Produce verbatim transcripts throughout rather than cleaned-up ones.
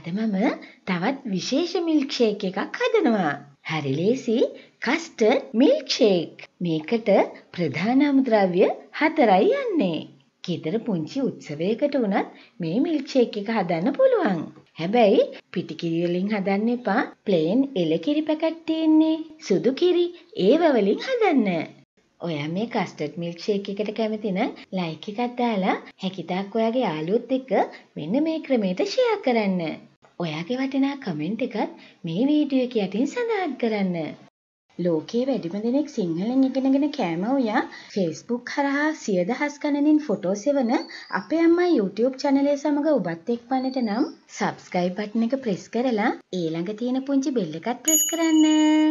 අද මම තවත් විශේෂ මිල්ක් ෂේක් එකක් හදනවා. හරි ලේසි කස්ටර්ඩ් මිල්ක් ෂේක්. මේකට ප්‍රධාන අමුද්‍රව්‍ය හතරයි යන්නේ. ගෙදර පුංචි උත්සවයකට වුණත් මේ මිල්ක් ෂේක් එක හදන්න පුළුවන්. හැබැයි පිටි කිරි වලින් හදන්න එපා. ප්ලේන් එළ කිරි පැකට් තියෙන්නේ. සුදු කිරි ඒව වලින් හදන්න. ඔයා මේ කස්ටර්ඩ් මිල්ක් ෂේක් එකට කැමති නම් ලයික් එකක් දාලා හැකිතාක් ඔයාගේ යාළුවොත් එක්ක මෙන්න මේ ක්‍රමයට ෂෙයා කරන්න. ඔයාගේ වටිනා කමෙන්ට් එකත් මේ වීඩියෝ එක යටින් සඳහන් කරන්න. ලෝකයේ වැඩිම දෙනෙක් සිංහලෙන් ඉගෙනගෙන කෑම උයා Facebook හරහා සිය දහස් ගණනින් ෆොටෝ සෙවන අපේ අම්මා YouTube channel එක සමග ඔබත් එක්වන්නට නම් subscribe button එක press කරලා ඊළඟ තියෙන පුංචි bell එකත් press කරන්න.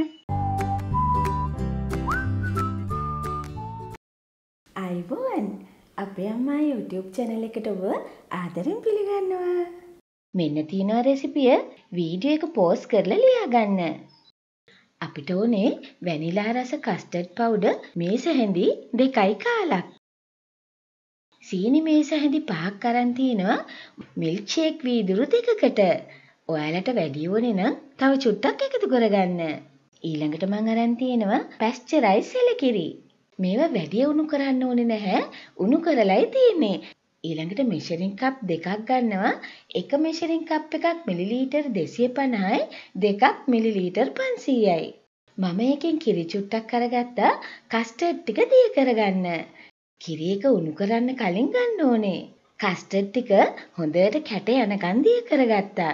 අයිබෝන් අපේ අම්මා YouTube channel එකට ඔබ ආදරෙන් පිළිගන්නවා. මෙන්න තියෙන රෙසිපිය වීඩියෝ එක පෝස් කරලා ලියාගන්න. අපිට ඕනේ වැනිලා රස කස්ටර්ඩ් පවුඩර් මේස හැඳි දෙකයි කාලක්. සීනි මේස හැඳි පහක් අරන් තිනවා මිල්ක් ෂේක් වීදුරු දෙකකට. ඔයාලට වැඩි ඕනේ නම් තව චුට්ටක් එකතු කරගන්න. ඊළඟට මම අරන් තිනවා පැස්චරයිස් එළකිරි. මේවා වැඩි උණු කරන්න ඕනේ නැහැ. උණු කරලයි තියෙන්නේ. ඊළඟට මෙෂරින් කප් දෙකක් ගන්නවා. එක මෙෂරින් කප් එකක් මිලිලීටර් දෙසිය පනහයි දෙකක් මිලිලීටර් පන්සීයයි. මම එකෙන් කිරි චුට්ටක් අරගත්තා කස්ටර්ඩ් ටික දිය කරගන්න. කිරි එක උණු කරන්න කලින් ගන්න ඕනේ. කස්ටර්ඩ් ටික හොඳට කැට යනකන් දිය කරගත්තා.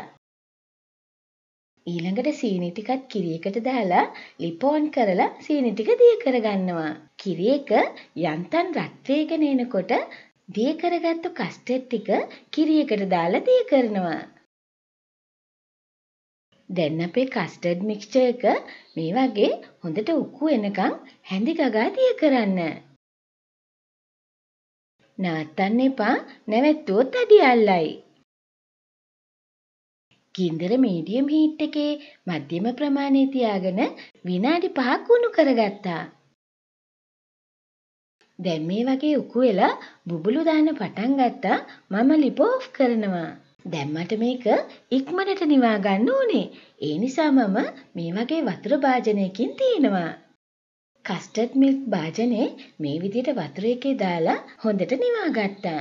ඊළඟට සීනි ටිකත් කිරි එකට දාලා ලිප් ඔන් කරලා සීනි ටික දිය කරගන්නවා. කිරි එක යන්තම් රත් වේගෙන එනකොට දිය කරගත්තු කස්ටර්ඩ් ටික කිරි එකට දාලා දිය කරනවා. දැන් අපේ කස්ටර්ඩ් මික්ස්චර් එක මේ වගේ හොඳට උක්කු එනකන් හැඳි ගගා දිය කරන්න. නවත්තන්න එපා. නැවැත්තුවොත් අඩි අල්ලයි. ගින්දර මීඩියම් හීට් එකේ මධ්‍යම ප්‍රමාණයේ තියාගෙන විනාඩි පහක් උණු කරගත්තා. දැන් මේ වගේ උකු වෙලා බුබුලු දාන්න පටන් ගත්තා. මම ලිප ඔෆ් කරනවා. දැන් මට මේක ඉක්මනට නිවා ගන්න ඕනේ. ඒ නිසා මම මේ වගේ වතුර භාජනයකින් තියනවා. කස්ටර්ඩ් මිල්ක් භාජනේ මේ විදිහට වතුර එකේ දාලා හොඳට නිවා ගත්තා.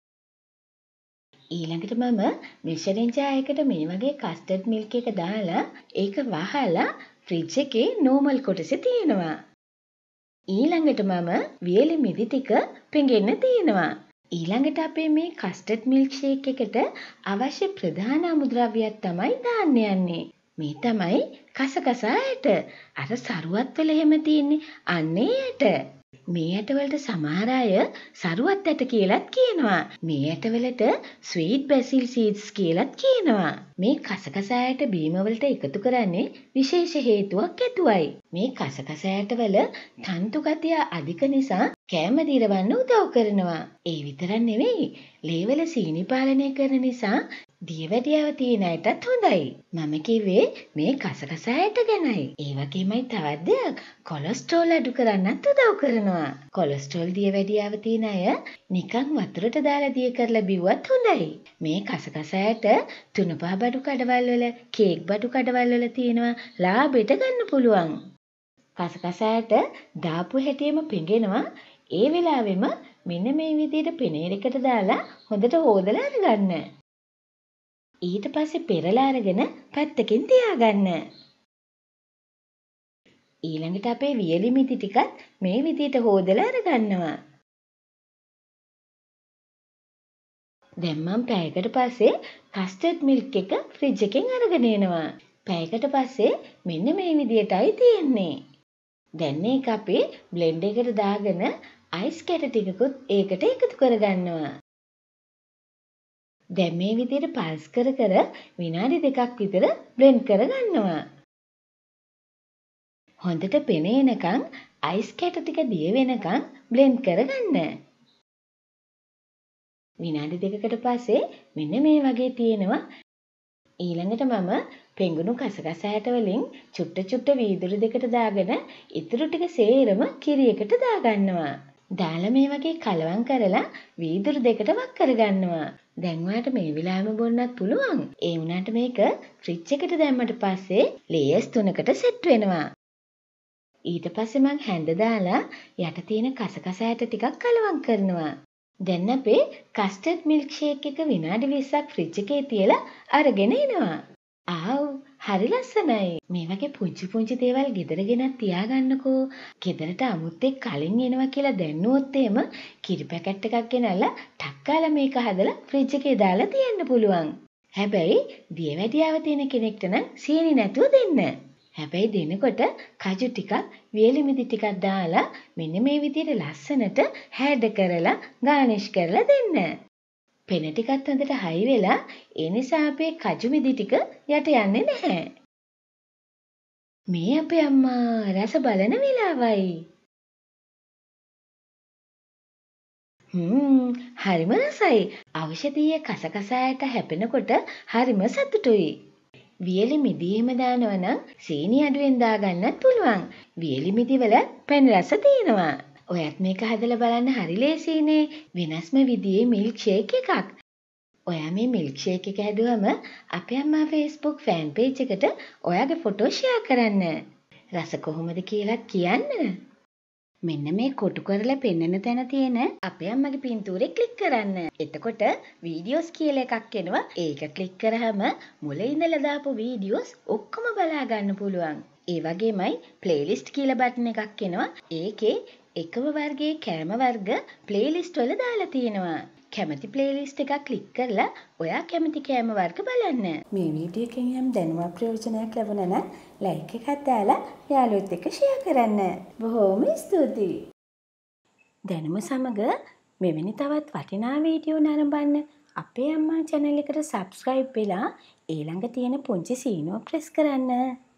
ඊළඟට මම මෙෂරින් ජායකට මේ වගේ කස්ටර්ඩ් මිල්ක් එක දාලා ඒක වහලා ෆ්‍රිජ් එකේ නෝමල් කොටසේ තියනවා. ඊළඟට මම වියලි මිදි ටික පෙඟෙන්න තියනවා. ඊළඟට අපේ මේ කස්ටර්ඩ් මිල්ක් ෂේක් එකට අවශ්‍ය ප්‍රධාන අමුද්‍රව්‍යයක් තමයි දාන්න යන්නේ. මේ තමයි කසකසා ඇට. අර සරුවත් වල එහෙම තියෙන්නේ අන්නේ ඇට. මේ ඇටවලට සමහර අය සරුවත් ඇට කියලාත් කියනවා. මේ ඇටවලට ස්වීට් බැසිල් සීඩ්ස් කියලාත් කියනවා. මේ කසකසා ඇට බීම වලට එකතු කරන්නේ විශේෂ හේතුවක් ඇතුවයි. මේ කසකසා ඇටවල තන්තු ගතිය අධික නිසා කෑම දිරවන්න උදව් කරනවා. ඒ විතරක් නෙවෙයි ලේ වල සීනි පාලනය කරන නිසා දියවැඩියාව තියෙන අයටත් හොඳයි. මම කිව්වේ මේ කසකසා ඇට ගැනයි. ඒ වගේමයි තවත් දෙයක් කොලෙස්ටරෝල් අඩු කරන්නත් උදව් කරනවා. කොලෙස්ටරෝල් දියවැඩියාව තියෙන අය නිකන් වතුරට දාලා දිය කරලා බිව්වත් හොඳයි. මේ කසකසා ඇට තුනපහ බඩු කඩවල් වල කේක් බඩු කඩවල් වල තියෙනවා. ලාභෙට ගන්න පුළුවන්. කසකසා ඇට දාපු හැටියෙම පෙඟෙනවා. ඒ වෙලාවෙම මෙන්න මේ විදිහට පෙනේරකට දාලා හොඳට හොදලා අරගන්න. ඊට පස්සේ පෙරලා අරගෙන පැත්තකින් තියාගන්න. ඊළඟට අපේ වියලි මිදි ටිකත් මේ විදිහට හොදලා අරගන්නවා. දැන් මම පැයකට පස්සේ කස්ටර්ඩ් මිල්ක් එක ෆ්‍රිජ් එකෙන් අරගෙන එනවා. පැයකට පස්සේ මෙන්න මේ විදිහටයි තියෙන්නේ. දැන් මේක අපි බ්ලෙන්ඩ් එකට දාගෙන අයිස් කැට ටිකකුත් ඒකට එකතු කරගන්නවා. දැන් මේ විදිහට පල්ස් කර කර විනාඩි දෙකක් විතර බ්ලෙන්ඩ් කරගන්නවා. හොඳට පෙනේනකන් අයිස් කැට ටික දිය වෙනකන් බ්ලෙන්ඩ් කරගන්න. විනාඩි දෙකකට පස්සේ මෙන්න මේ වගේ තියෙනවා. ඊළඟට මම පෙඟුණු කසකසා ඇට වලින් චුට්ට චුට්ට වීදුරු දෙකට දාගෙන ඉතුරු ටික සේරම කිරි එකට දාගන්නවා. දාලා මේ වගේ කලවම් කරලා වීදුරු දෙකට වක් කරගන්නවා. දැන් ඔයාලට මේ වෙලාවෙම බොන්නත් පුළුවන්. ඒ වුණාට මේක ෆ්‍රිජ් එකට දැම්මට පස්සේ ලේයර්ස් තුනකට සෙට් වෙනවා. ඊට පස්සේ මං හැඳ දාලා යට තියෙන කසකස ඇට ටිකක් කලවම් කරනවා. දැන් අපේ කස්ටර්ඩ් මිල්ක් ෂේක් එක විනාඩි විස්සක් ෆ්‍රිජ් එකේ තියලා අරගෙන එනවා. ආව් හරි ලස්සනයි. මේ වගේ පුංචි පුංචි දේවල් ගෙදර ගෙනත් තියාගන්නකෝ. ගෙදරට අමුත්තෙක් කලින් එනවා කියලා දැන්නුවොත් එහෙම කිරි පැකට් එකක් ගෙනල්ලා ටක් ගාලා මේක හදලා ෆ්‍රිජ් එකේ දාලා තියන්න පුළුවන්. හැබැයි දියවැඩියාව තියෙන කෙනෙක්ට නම් සීනි නැතුව දෙන්න. හැබැයි දෙනකොට කජු ටිකක් වියලි මිදි ටිකක් දාලා මෙන්න මේ විදිහට ලස්සනට හැඩ කරලා ගානිෂ් කරලා දෙන්න. පෙන ටිකත් හොඳට හයි වෙලා ඒ නිසා අපේ කජු මිදි ටික යට යන්නේ නැහැ. මේ අපේ අම්මා රස බලන වෙලාවයි. හ්ම් හරිම රසයි. ඖෂධීය කසකසායට හැපෙනකොට හරිම සතුටුයි. වියලි මිදි එහෙම දානවා නම් සීනි අඩුවෙන් දාගන්නත් පුළුවන්. වියලි මිදි වල පැණි රස තියෙනවා. ඔයත් මේක හදලා බලන්න හරි ලේසියිනේ. වෙනස්ම විදිහේ මිල්ක් ෂේක් එකක්. ඔයා මේ මිල්ක් ෂේක් එක හැදුවම අපේ අම්මා Facebook ෆෑන් පේජ් එකට ඔයාගේ ෆොටෝ ෂෙයා කරන්න. රස කොහොමද කියලා කියන්න. මෙන්න මේ කොටු කරලා පෙන්නන තැන තියෙන අපේ අම්මගේ පින්තූරේ ක්ලික් කරන්න. එතකොට වීඩියෝස් කියලා එකක් එනවා. ඒක ක්ලික් කරාම මුලින් ඉඳලා දාපු වීඩියෝස් ඔක්කොම බලා ගන්න පුළුවන්. ඒ වගේමයි ප්ලේලිස්ට් කියලා බටන් එකක් එනවා. ඒකේ එකම වර්ගයේ කෑම වර්ග ප්ලේලිස්ට් වල දාලා තියෙනවා. කැමති ප්ලේලිස්ට් එකක් ක්ලික් කරලා ඔයා කැමති කෑම වර්ග බලන්න. මේ වීඩියෝ එකෙන් යම් දැනුමක් ප්‍රයෝජනයක් ලැබුණා නම් ලයික් එකක් දාලා යාළුවොත් එක්ක ෂෙයා කරන්න. බොහොම ස්තුතියි. දැනුම සමග මෙවැනි තවත් වටිනා වීඩියෝ නරඹන්න අපේ අම්මා channel එකට subscribe වෙලා ඊළඟ තියෙන පුංචි සීනුව ප්‍රෙස් කරන්න.